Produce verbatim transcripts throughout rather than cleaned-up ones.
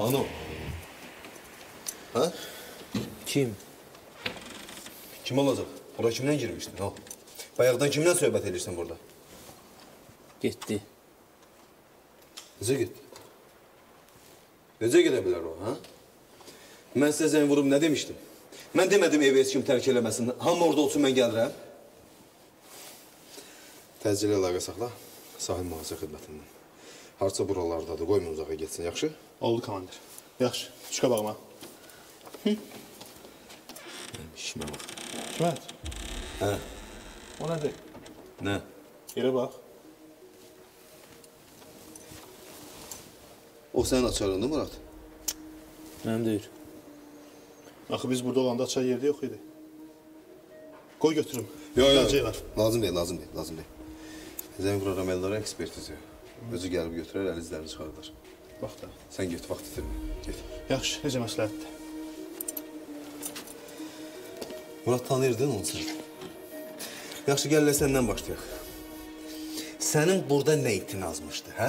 Ano. Ha? Kim? Kim olacaq? Bura kimdən girmişdin? Ha? Bayaqdan kimdən söhbət edirsən burada? Getdi. Necə getdi? Necə gedə bilər o, ha? Mən sizə zəng vurub nə demişdim? Mən demədim evi heç kim tərk eləməsin. Hamı orada olsun, mən gəlirəm. Təcili əlaqə saxla. Sahil mühafizə xidmətindən. Harca buralardadır, qoyma uzağa getsin, yaxşı? Oldu komandir. Yaxşı, çıqa baxma. Hı? İşimə bax. Hikmət. Hə? O nədir? Nə? Yerə bax. O sənin açarındır, Murad? Mənim deyir. Axı biz burada olanda açar yerdə yox idi. Qoy götürüm. Yox, yox. Gələcəklər. Lazım deyil, lazım deyil, lazım deyil. Zəng vuraram əllərə ekspertiziya. Özü gəlib götürər, əl izlərini çıxardar. Bax da. Sən get, vaxt itirmə. Get. Yaxşı, necə məsləhətdir? Murad, tanıyırdın onu sən? Yaxşı, gəl elə səndən başlayaq. Sənin burada nə itin azmışdı, hə?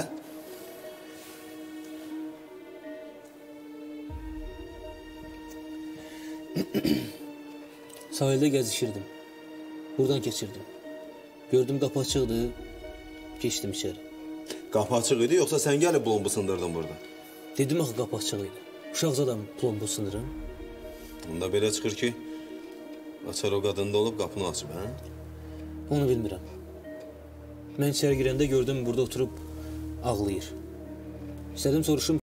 Sahildə gəzişirdim. Buradan keçirdim. Gördüm qapı açıqdı. Keçdim içəri. Qapı açıq idi, yoxsa sən gəlib plombu sındırdın burada? Dedim axı qapı açıq idi. Uşaqcadan plombu sınırım. Onda belə çıxır ki, açar o qadında olub qapını açıb, hə? Onu bilmirəm. Mən içəri girəndə gördüm burada oturub ağlayır. İstədim soruşum